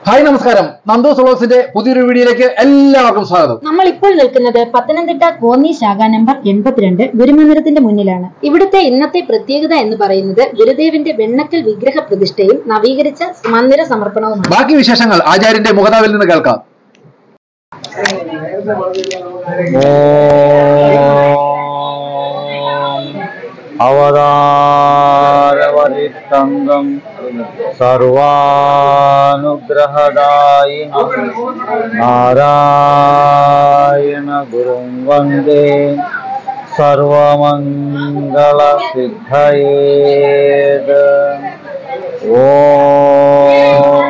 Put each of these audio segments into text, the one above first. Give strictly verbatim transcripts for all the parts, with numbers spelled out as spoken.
Hi നമസ്കാരം, നന്ദൂസ് വ്ലോഗ്സിന്റെ പുതിയൊരു വീഡിയോയിലേക്ക് എല്ലാവർക്കും സ്വാഗതം. നമ്മൾ ഇപ്പോൾ നിൽക്കുന്നത് പത്തനംതിട്ട കോന്നി ശാഖ നമ്പർ എൺപത്തിരണ്ട് ഗുരുമന്ദിരത്തിന്റെ മുന്നിലാണ്. ഇവിടുത്തെ ഇന്നത്തെ പ്രത്യേകത എന്ന് പറയുന്നത് ഗുരുദേവന്റെ വെണ്ണക്കൽ വിഗ്രഹ പ്രതിഷ്ഠയും നവീകരിച്ച മന്ദിര സമർപ്പണവുമാണ്. ബാക്കി വിശേഷങ്ങൾ ആചാര്യന്റെ മുഖതാവിൽ നിന്ന് കേൾക്കാം. അവതാരവരിഷ്ടംഗം സർവാനുഗ്രഹദായിനം നാരായണ ഗുരും വന്ദേ സർവമംഗളസിദ്ധയേ. ഓം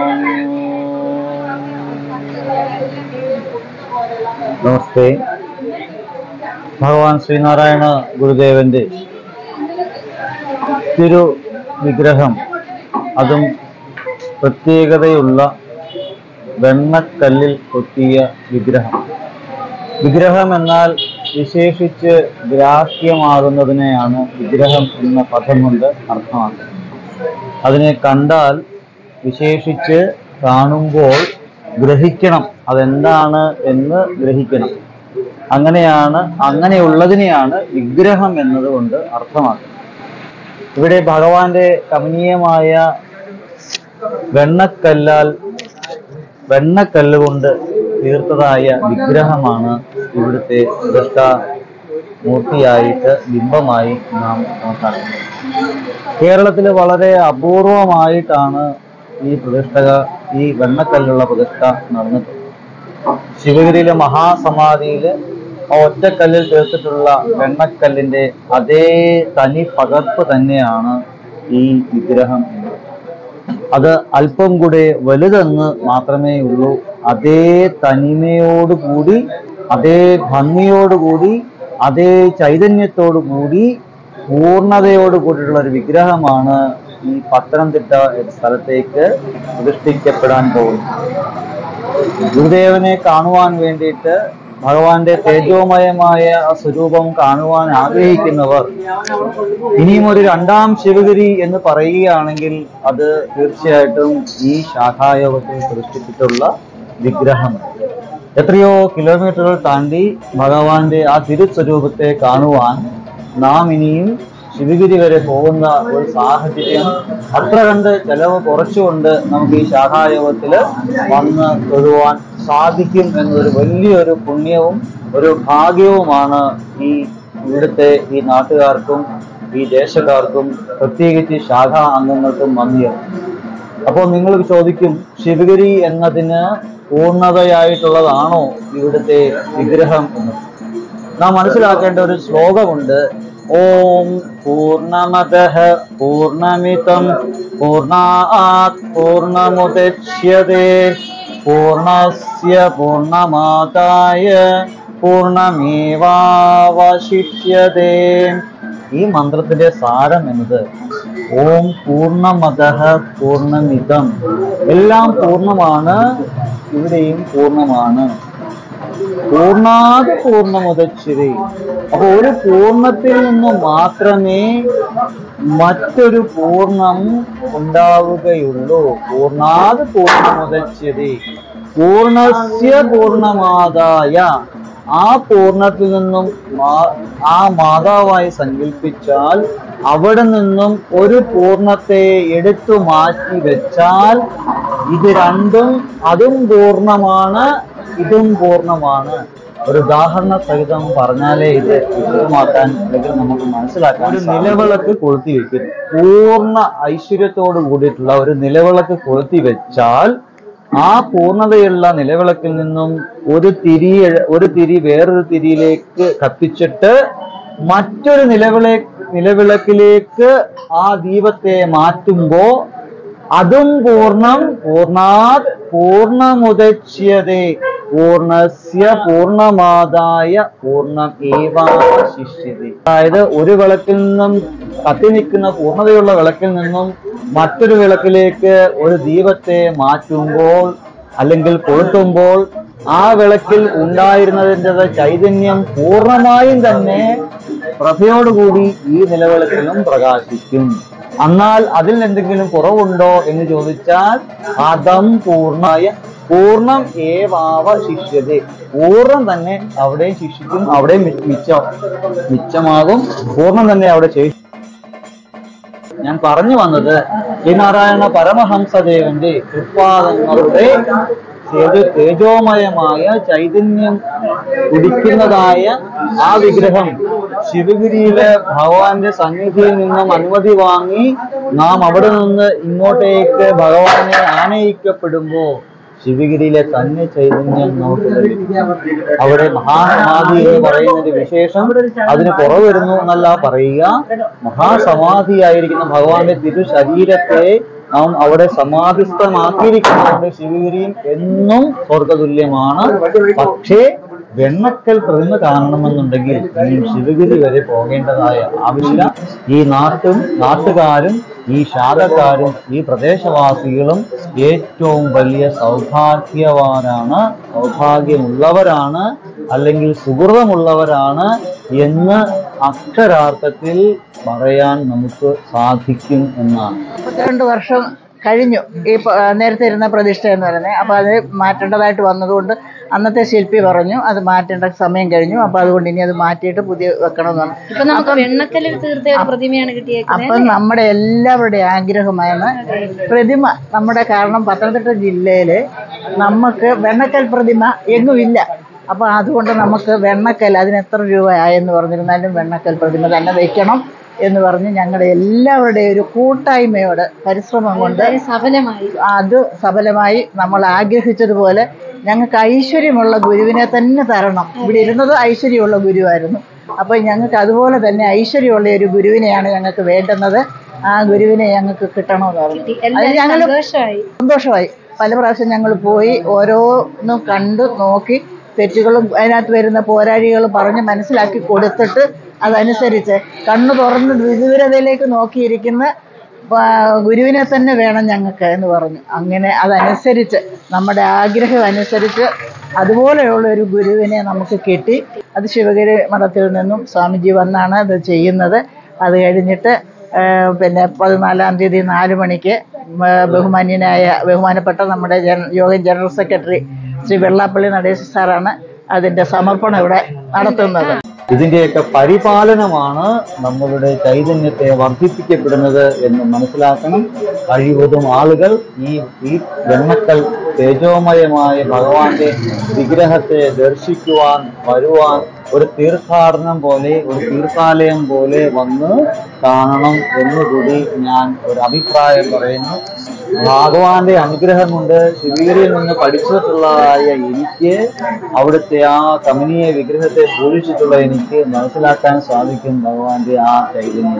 നമസ്തേ. ഭഗവാൻ ശ്രീനാരായണ ഗുരുദേവന്റെ തിരു വിഗ്രഹം, അതും പ്രത്യേകതയുള്ള വെണ്ണക്കല്ലിൽ കൊത്തിയ വിഗ്രഹം. വിഗ്രഹം എന്നാൽ വിശേഷിച്ച് ഗ്രാഹ്യമാകുന്നതിനെയാണ് വിഗ്രഹം എന്ന പദം കൊണ്ട് അർത്ഥമാക്കുന്നത്. അതിനെ കണ്ടാൽ, വിശേഷിച്ച് കാണുമ്പോൾ ഗ്രഹിക്കണം, അതെന്താണ് എന്ന് ഗ്രഹിക്കണം. അങ്ങനെയാണ് അങ്ങനെയുള്ളതിനെയാണ് വിഗ്രഹം എന്നതുകൊണ്ട് അർത്ഥമാക്കുന്നത്. ഇവിടെ ഭഗവാന്റെ കമനീയമായ വെണ്ണക്കല്ലാൽ വെണ്ണക്കല്ല് കൊണ്ട് തീർത്തതായ വിഗ്രഹമാണ് ഇവിടുത്തെ പ്രതിഷ്ഠാ മൂർത്തിയായിട്ട് ബിംബമായി നാം നോക്കുന്നത്. കേരളത്തിൽ വളരെ അപൂർവമായിട്ടാണ് ഈ പ്രതിഷ്ഠ ഈ വെണ്ണക്കല്ലുള്ള പ്രതിഷ്ഠ നടന്നിട്ടുള്ളത്. ശിവഗിരിയിലെ മഹാസമാധിയിൽ ഒറ്റക്കല്ലിൽ തീർത്തിട്ടുള്ള വെണ്ണക്കല്ലിന്റെ അതേ തനി പകർപ്പ് തന്നെയാണ് ഈ വിഗ്രഹം. അത് അല്പം കൂടെ വലുതെന്ന് മാത്രമേ ഉള്ളൂ. അതേ തനിമയോടുകൂടി, അതേ ഭംഗിയോടുകൂടി, അതേ ചൈതന്യത്തോടു കൂടി, പൂർണ്ണതയോട് കൂടിയിട്ടുള്ള ഒരു വിഗ്രഹമാണ് ഈ പത്തനംതിട്ട സ്ഥലത്തേക്ക് പ്രതിഷ്ഠിക്കപ്പെടാൻ പോകുന്നത്. ഗുരുദേവനെ കാണുവാൻ വേണ്ടിയിട്ട്, ഭഗവാന്റെ തേജോമയമായ സ്വരൂപം കാണുവാൻ ആഗ്രഹിക്കുന്നവർ ഇനിയും ഒരു രണ്ടാം ശിവഗിരി എന്ന് പറയുകയാണെങ്കിൽ അത് തീർച്ചയായിട്ടും ഈ ശാഖായോഗത്തിൽ പ്രതിഷ്ഠിച്ചിട്ടുള്ള വിഗ്രഹം. എത്രയോ കിലോമീറ്ററുകൾ താണ്ടി ഭഗവാന്റെ ആ തിരുസ്വരൂപത്തെ കാണുവാൻ നാം ഇനിയും ശിവഗിരി വരെ പോകുന്ന ഒരു സാഹചര്യം അത്ര കണ്ട് ചെലവ് കുറച്ചുകൊണ്ട് നമുക്ക് ഈ ശാഖായോഗത്തിൽ വന്ന് തൊഴുവാൻ സാധിക്കും എന്നൊരു വലിയൊരു പുണ്യവും ഒരു ഭാഗ്യവുമാണ് ഈ ഇവിടുത്തെ ഈ നാട്ടുകാർക്കും ഈ ദേശക്കാർക്കും പ്രത്യേകിച്ച് ശാഖാ അംഗങ്ങൾക്കും വന്നിയത്. അപ്പോൾ നിങ്ങൾ ചോദിക്കും, ശിവഗിരി എന്നതിന് പൂർണ്ണതയായിട്ടുള്ളതാണോ ഇവിടുത്തെ വിഗ്രഹം എന്ന്? നാം മനസ്സിലാക്കേണ്ട ഒരു ശ്ലോകമുണ്ട്. ഓം പൂർണ്ണമദഃ പൂർണ്ണമിതം പൂർണ്ണാത് പൂർണ്ണമുദച്യതേ പൂർണ്ണസ്യ പൂർണ്ണമാദായ പൂർണ്ണമേവാവശിഷ്യതേ. ഈ മന്ത്രത്തിന്റെ സാരം എന്നത് ഓം പൂർണ്ണമദഃ പൂർണ്ണമിതം, എല്ലാം പൂർണ്ണമാണ്, ഇവിടെയും പൂർണ്ണമാണ്. പൂർണ്ണാത് പൂർണ്ണമുദച്യതേ. അപ്പൊ ഒരു പൂർണ്ണത്തിൽ നിന്ന് മാത്രമേ മറ്റൊരു പൂർണ്ണം ഉണ്ടാവുകയുള്ളൂ. പൂർണ്ണാത് പൂർണ്ണമുദച്യതേ, പൂർണ്ണസ്യ പൂർണ്ണമാദായ. ആ പൂർണ്ണത്തിൽ നിന്നും ആ മാതാവായി സങ്കല്പിച്ചാൽ അവിടെ നിന്നും ഒരു പൂർണ്ണത്തെ എടുത്തു മാറ്റി വെച്ചാൽ ഇത് രണ്ടും, അതും പൂർണ്ണമാണ്, ഇതും പൂർണ്ണമാണ്. ഒരു ഉദാഹരണ സഹിതം പറഞ്ഞാലേ ഇത് വ്യക്തമാക്കാൻ അല്ലെങ്കിൽ നമുക്ക് മനസ്സിലാക്കാൻ. ഒരു നിലവിളക്ക് കൊളുത്തി വെക്കും, പൂർണ്ണ ഐശ്വര്യത്തോട് കൂടിയിട്ടുള്ള ഒരു നിലവിളക്ക് കൊളുത്തി വെച്ചാൽ ആ പൂർണ്ണതയുള്ള നിലവിളക്കിൽ നിന്നും ഒരു തിരി ഒരു തിരി വേറൊരു തിരിയിലേക്ക് കത്തിച്ചിട്ട് മറ്റൊരു നിലവിള നിലവിളക്കിലേക്ക് ആ ദീപത്തെ മാറ്റുമ്പോ അതും പൂർണ്ണം. പൂർണ്ണാത് പൂർണ്ണമുദച്യതേ പൂർണ്ണസ്യ പൂർണ്ണമാദായ പൂർണ്ണം ഏവാവശിഷ്യതേ. അതായത് ഒരു വിളക്കിൽ നിന്നും കത്തി നിൽക്കുന്ന പൂർണ്ണതയുള്ള വിളക്കിൽ നിന്നും മറ്റൊരു വിളക്കിലേക്ക് ഒരു ദീപത്തെ മാറ്റുമ്പോൾ അല്ലെങ്കിൽ കൊളുത്തുമ്പോൾ ആ വിളക്കിൽ ഉണ്ടായിരുന്നതിൻ്റെ ചൈതന്യം പൂർണ്ണമായും തന്നെ പ്രഭയോടുകൂടി ഈ നിലവിളക്കിലും പ്രകാശിക്കും. എന്നാൽ അതിൽ എന്തെങ്കിലും കുറവുണ്ടോ എന്ന് ചോദിച്ചാൽ അതം പൂർണ്ണമായ പൂർണ്ണം ഏവാവ ശിഷ്യത, പൂർണ്ണം തന്നെ അവിടെ ശിക്ഷിക്കും, അവിടെ മിച്ചം മിച്ചമാകും, പൂർണ്ണം തന്നെ അവിടെ ശേഷി. ഞാൻ പറഞ്ഞു വന്നത് ശ്രീനാരായണ പരമഹംസദേവന്റെ തൃപ്പാദങ്ങളുടെ തേജോമയമായ ചൈതന്യം കുടിക്കുന്നതായ ആ വിഗ്രഹം ശിവഗിരിയിലെ ഭഗവാന്റെ സന്നിധിയിൽ നിന്നും അനുമതി വാങ്ങി നാം അവിടെ നിന്ന് ഇങ്ങോട്ടേക്ക് ഭഗവാനെ ആനയിക്കപ്പെടുമ്പോ ശിവഗിരിയിലെ തന്നെ ചൈതന്യം നമുക്ക് അവിടെ മഹാസമാധി എന്ന് പറയുന്നൊരു വിശേഷം അതിന് കുറവ് വരുന്നു എന്നല്ല പറയുക. മഹാസമാധിയായിരിക്കുന്ന ഭഗവാന്റെ തിരു ശരീരത്തെ നാം അവിടെ സമാധിസ്ഥമാക്കിയിരിക്കുന്നതുകൊണ്ട് ശിവഗിരിയും എന്നും സ്വർഗതുല്യമാണ്. പക്ഷേ വെണ്ണക്കൽ പ്രതിമ കാണണമെന്നുണ്ടെങ്കിൽ ഈ ശിവഗിരി വരെ പോകേണ്ടതായ ആവശ്യമില്ല. ഈ നാട്ടും നാട്ടുകാരും ഈ ശാഖക്കാരും ഈ പ്രദേശവാസികളും ഏറ്റവും വലിയ സൗഭാഗ്യവാനാണ്, സൗഭാഗ്യമുള്ളവരാണ്, അല്ലെങ്കിൽ സുഹൃതമുള്ളവരാണ് എന്ന് അക്ഷരാർത്ഥത്തിൽ പറയാൻ നമുക്ക് സാധിക്കും എന്നാണ്. മുപ്പത്തിരണ്ട് വർഷം കഴിഞ്ഞു ഈ നേരത്തെ ഇരുന്ന പ്രതിഷ്ഠ എന്ന് പറയുന്നത്. അപ്പോൾ അത് മാറ്റേണ്ടതായിട്ട് വന്നതുകൊണ്ട് അന്നത്തെ ശില്പി പറഞ്ഞു അത് മാറ്റേണ്ട സമയം കഴിഞ്ഞു, അപ്പോൾ അതുകൊണ്ട് ഇനി അത് മാറ്റിയിട്ട് പുതിയ വെക്കണമെന്നാണ്. ഇപ്പൊ നമുക്ക് വെണ്ണക്കല്ലിൽ തീർത്ത പ്രതിമയാണ് കിട്ടിയേക്കുന്നത്. അപ്പം നമ്മുടെ എല്ലാവരുടെയും ആഗ്രഹമാണ് പ്രതിമ നമ്മുടെ, കാരണം പത്തനംതിട്ട ജില്ലയില് നമുക്ക് വെണ്ണക്കൽ പ്രതിമ എങ്ങുമില്ല. അപ്പോൾ അതുകൊണ്ട് നമുക്ക് വെണ്ണക്കൽ അതിന് എത്ര രൂപയായെന്ന് പറഞ്ഞിരുന്നാലും വെണ്ണക്കൽ പ്രതിമ തന്നെ വയ്ക്കണം എന്ന് പറഞ്ഞ് ഞങ്ങളുടെ എല്ലാവരുടെയും ഒരു കൂട്ടായ്മയോട് പരിശ്രമം കൊണ്ട് സഫലമായി അത് സഫലമായി നമ്മൾ ആഗ്രഹിച്ചതുപോലെ ഞങ്ങൾക്ക് ഐശ്വര്യമുള്ള ഗുരുവിനെ തന്നെ തരണം. ഇവിടെ ഇരുന്നത് ഐശ്വര്യമുള്ള ഗുരുവായിരുന്നു. അപ്പോൾ ഞങ്ങൾക്ക് അതുപോലെ തന്നെ ഐശ്വര്യമുള്ള ഒരു ഗുരുവിനെയാണ് ഞങ്ങൾക്ക് വേണ്ടുന്നത്. ആ ഗുരുവിനെ ഞങ്ങൾക്ക് കിട്ടണമെന്ന് പറഞ്ഞു. അത് ഞങ്ങൾ സന്തോഷമായി. പല പ്രാവശ്യം ഞങ്ങൾ പോയി ഓരോന്നും കണ്ടു നോക്കി തെറ്റുകളും അതിനകത്ത് വരുന്ന പോരാഴികളും പറഞ്ഞ് മനസ്സിലാക്കി കൊടുത്തിട്ട് അതനുസരിച്ച് കണ്ണു തുറന്ന് വിദൂരതയിലേക്ക് നോക്കിയിരിക്കുന്ന ഗുരുവിനെ തന്നെ വേണം ഞങ്ങൾക്ക് എന്ന് പറഞ്ഞു. അങ്ങനെ അതനുസരിച്ച് നമ്മുടെ ആഗ്രഹം അനുസരിച്ച് അതുപോലെയുള്ള ഒരു ഗുരുവിനെ നമുക്ക് കിട്ടി. അത് ശിവഗിരി മഠത്തിൽ നിന്നും സ്വാമിജി വന്നാണ് അത് ചെയ്യുന്നത്. അത് കഴിഞ്ഞിട്ട് പിന്നെ പതിനാലാം തീയതി നാല് മണിക്ക് ബഹുമാന്യനായ ബഹുമാനപ്പെട്ട നമ്മുടെ യോഗം ജനറൽ സെക്രട്ടറി ശ്രീ വെള്ളാപ്പള്ളി നടേശ സാറാണ് അതിൻ്റെ സമർപ്പണം ഇവിടെ നടത്തുന്നത്. ഇതിന്റെയൊക്കെ പരിപാലനമാണ് നമ്മളുടെ ചൈതന്യത്തെ വർദ്ധിപ്പിക്കപ്പെടുന്നത് എന്ന് മനസ്സിലാക്കണം. കഴിവതും ആളുകൾ ഈ ഈ വെണ്ണക്കൽ തേജോമയമായ ഭഗവാന്റെ വിഗ്രഹത്തെ ദർശിക്കുവാൻ വരുവാൻ ഒരു തീർത്ഥാടനം പോലെ ഒരു തീർത്ഥാലയം പോലെ വന്ന് കാണണം എന്നുകൂടി ഞാൻ ഒരു അഭിപ്രായം പറയുന്നു. ഭഗവാന്റെ അനുഗ്രഹം കൊണ്ട് ശിവഗിരിയിൽ നിന്ന് പഠിച്ചിട്ടുള്ളതായ എനിക്ക് അവിടുത്തെ ആ കമനീയ വിഗ്രഹത്തെ പൂജിച്ചിട്ടുള്ള എനിക്ക് മനസ്സിലാക്കാൻ സാധിക്കും ഭഗവാന്റെ ആ ചൈതന്യം.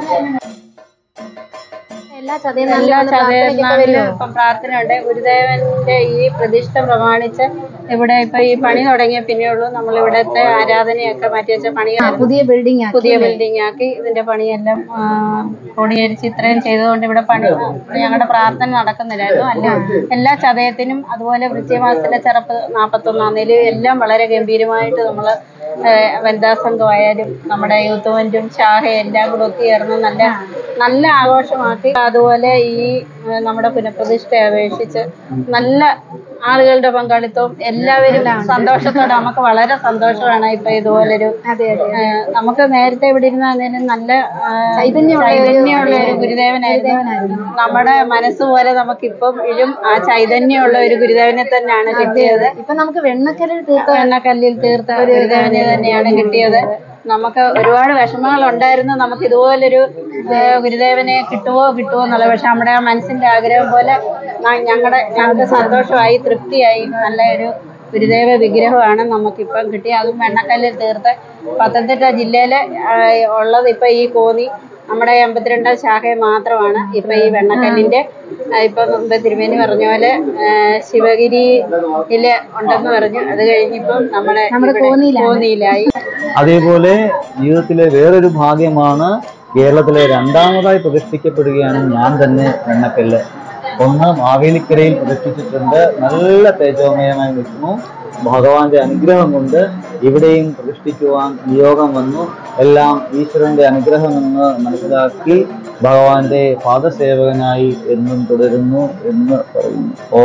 എല്ലാ ചതയനാളിലും ഇപ്പം പ്രാർത്ഥനയുണ്ട്. ഗുരുദേവന്റെ ഈ പ്രതിഷ്ഠ പ്രമാണിച്ച് ഇവിടെ ഇപ്പൊ ഈ പണി തുടങ്ങിയ പിന്നെയുള്ളൂ നമ്മൾ ഇവിടത്തെ ആരാധനയൊക്കെ മാറ്റി വെച്ച പണി പുതിയ ബിൽഡിംഗ് പുതിയ ബിൽഡിംഗ് ആക്കി ഇതിന്റെ പണിയെല്ലാം ക്രോഡീകരിച്ച് ഇത്രയും ചെയ്തതുകൊണ്ട് ഇവിടെ പണി ഞങ്ങളുടെ പ്രാർത്ഥന നടക്കുന്നില്ലായിരുന്നു. അല്ല എല്ലാ ചതയത്തിനും അതുപോലെ വൃശ്ചികമാസത്തിലെ ചെറുപ്പ് നാൽപ്പത്തൊന്നാം തീയതി എല്ലാം വളരെ ഗംഭീരമായിട്ട് നമ്മൾ വനിതാ സംഘമായാലും നമ്മുടെ യൂത്ത് മൂവ്മെന്റും ശാഖയും എല്ലാം കൂടെ ഒത്തുചേർന്ന് നല്ല നല്ല ആഘോഷമാക്കി. അതുപോലെ ഈ നമ്മുടെ പുനഃപ്രതിഷ്ഠയെ അപേക്ഷിച്ച് നല്ല ആളുകളുടെ പങ്കാളിത്തവും എല്ലാവരും സന്തോഷത്തോടെ നമുക്ക് വളരെ സന്തോഷമാണ്. ഇപ്പൊ ഇതുപോലൊരു നമുക്ക് നേരത്തെ ഇവിടെ ഇരുന്നതിനും നല്ല ചൈതന്യമുള്ള ഒരു ഗുരുദേവനായിരുന്നു. നമ്മുടെ മനസ്സുപോലെ നമുക്കിപ്പം ഇഴും ആ ചൈതന്യമുള്ള ഒരു ഗുരുദേവനെ തന്നെയാണ് കിട്ടിയത്. ഇപ്പൊ നമുക്ക് വെണ്ണക്കല്ലിൽ തീർത്ത വെണ്ണക്കല്ലിൽ തീർത്ത ഒരു ഗുരുദേവനെ തന്നെയാണ് കിട്ടിയത്. നമുക്ക് ഒരുപാട് വിഷമങ്ങൾ ഉണ്ടായിരുന്നു, നമുക്ക് ഇതുപോലൊരു ഗുരുദേവനെ കിട്ടുമോ കിട്ടുമോ എന്നുള്ള. പക്ഷെ നമ്മുടെ ആ മനസ്സിന്റെ ആഗ്രഹം പോലെ ഞങ്ങളുടെ ഞങ്ങൾക്ക് സന്തോഷമായി, തൃപ്തിയായി. നല്ല ഒരു ഗുരുദേവ വിഗ്രഹമാണ് നമുക്കിപ്പം കിട്ടിയത്. അതും വെണ്ണക്കല്ലിൽ തീർത്ത് പത്തനംതിട്ട ജില്ലയില് ഉള്ളത് ഇപ്പൊ ഈ കോന്നി നമ്മുടെ എൺപത്തിരണ്ടാം ശാഖയെ മാത്രമാണ് ഇപ്പൊ ഈ വെണ്ണക്കല്ലിന്റെ. ഇപ്പൊ മുമ്പ് തിരുമേനി പറഞ്ഞ പോലെ ശിവഗിരിയില് ഉണ്ടെന്ന് പറഞ്ഞു. അത് കഴിഞ്ഞിപ്പം നമ്മുടെ നമ്മുടെ കോന്നിയിലായി. അതേപോലെ ജീവിതത്തിലെ വേറൊരു ഭാഗ്യമാണ് കേരളത്തിലെ രണ്ടാമതായി പ്രതിഷ്ഠിക്കപ്പെടുകയാണ് ഞാൻ തന്നെ വെണ്ണക്കല്ല്. ഒന്ന് മാവേലിക്കരയിൽ പ്രതിഷ്ഠിച്ചിട്ടുണ്ട്. നല്ല തേജോമയമായി നിൽക്കുന്നു. ഭഗവാന്റെ അനുഗ്രഹം കൊണ്ട് ഇവിടെയും പ്രതിഷ്ഠിക്കുവാൻ നിയോഗം വന്നു. എല്ലാം ഈശ്വരന്റെ അനുഗ്രഹമെന്ന് മനസ്സിലാക്കി ഭഗവാന്റെ പാദസേവകനായി എന്നും തുടരുന്നു എന്ന് പറയുന്നു. ഓ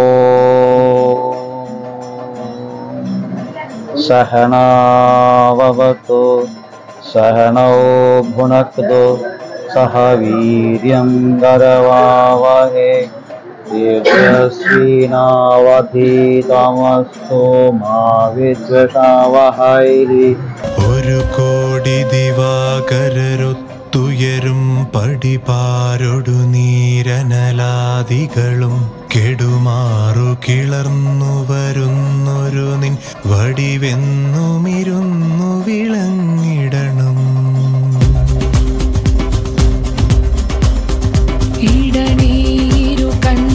സഹനാവവതു സഹനൗ ഭുനക്തു സഹ വീര്യം കരവാവഹേ തേജസ്വിനാവധീതമസ്തു മാ വിദ്വിഷാവഹൈ. ഒരു കോടി ദിവാകരരൊത്തുയരും പടിപാരൊടു നീരനലാദികളും കെടുമാറു കിളർന്നു വരുന്നൊരു നിൻ വടിവെന്നുമിരുന്നു വിളങ്ങിടണം. ഇടനീരു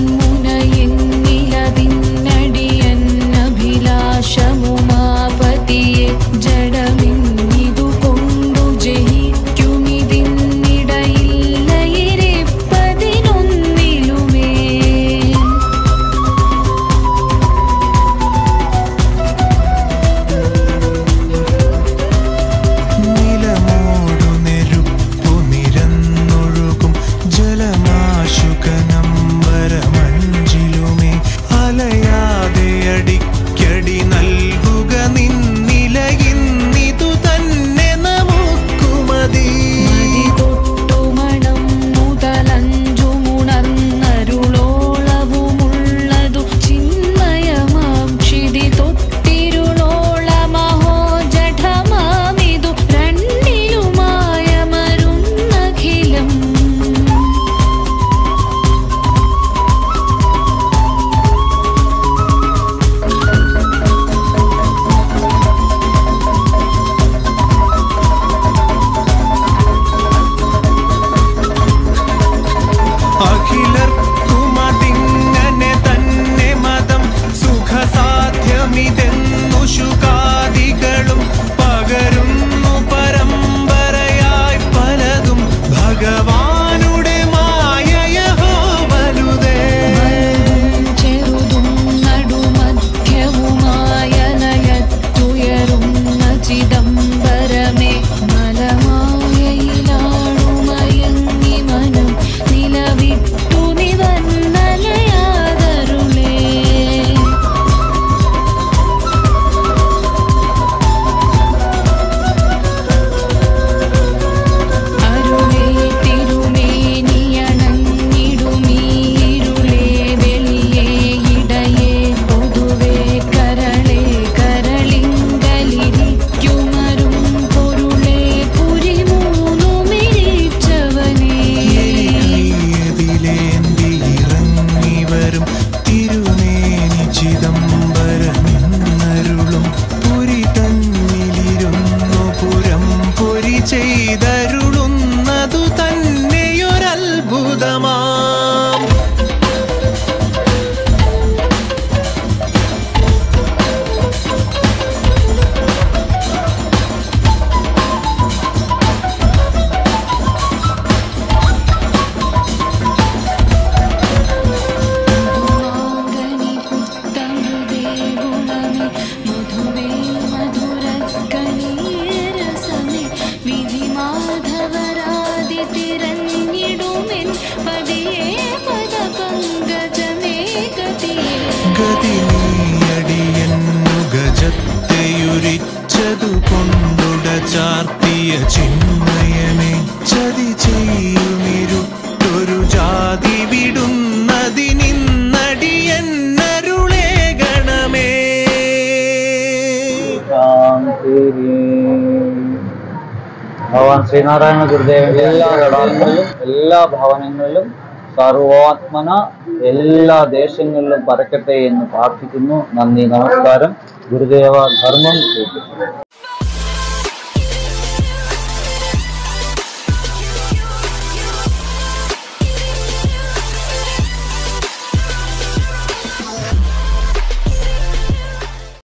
കൺമുനയെന്നിലതിന്നടിയന്നഭിലാഷമുമാപതിയെ ജഡമിന്നിതു കൊണ്ടു ജയിക്കുമിതിന്നിടയില്ലയിരിപ്പതിനൊന്നിലുമേ. നിലമോടു നെരുപ്പു നിരന്നൊഴുകും ജലമാശുകനമ്പരമഞ്ചിലുമേ അലയാതെ അടിക്കടി നൽകുക നിന്നിലയിന്നിതു തന്നെ നമുക്കുമതി. മതി തൊട്ടുമണം മുതലഞ്ചുമുണർന്നരുളോളവുമുള്ളതു ചിന്മയമാം ക്ഷിതി തൊട്ടിരുളോളമഹോ ജഠമാമിതു രണ്ടിലുമായ മരുന്നഖിലം. അഖിലർക്കുമതിങ്ങനെ തന്നെ മതം സുഖസാധ്യമിതെന്നു ശുകാദികളും പകരുന്നു പരമ്പരയായി പലതും ഭഗവാനുടെ മായയഹോ വലുതേ. വലുതും ചെറുതും നടുമധ്യവുമായ ലയത്തുയരുന്ന ചിദംബരമേ മലമായയിലാണുമയങ്ങി മനം നിലവിട്ടു നിവന്നലയാതരുളേ. അരുളേ തിരുമേനിയണഞ്ഞിടുമീരുളേ വെളിയേ ഇടയേ പൊതുവേ കരളേ കരളിങ്കലിരിക്കുമരും പൊരുളേ പുരി മൂന്നു മിഴിച്ചവനേ. എരികൈയതിലേന്തി ഇറങ്ങി വരും തിരുമേനി ചിദംബരമെന്നരുളും പുരി തന്നിലിരുന്നു പുരം പൊരി ചെയ്തരുളുന്നതു തന്നെയൊരത്ഭുതമാം. മധുമാങ്കനി പുത്തമൃതേ ഗുണമേ മധുവേ മധുരക്കണീരസമേ വിധി മാധവരാതി തിരഞ്ഞിടുമെൻ പതിയേ പദപങ്കജമേ ഗതിയേ. ഗതി നീയടിയന്നു ഗജത്തെയുരിച്ചതു കൊണ്ടുട ചാർത്തിയ ചിന്മയമേ ചതി ചെയ്യുമിരുട്ടൊരു ജാതി വിടുന്നതിനിന്നടിയന്നരുളേ ഗണമേ. ശാന്തി. ഭഗവാൻ ശ്രീനാരായണ ഗുരുദേവന്റെ എല്ലാ ഘടകങ്ങളിലും എല്ലാ ഭവനങ്ങളിലും സർവാത്മന എല്ലാ ദേശങ്ങളിലും പരക്കട്ടെ എന്ന് പ്രാർത്ഥിക്കുന്നു. നന്ദി, നമസ്കാരം. ഗുരുദേവ ധർമ്മം.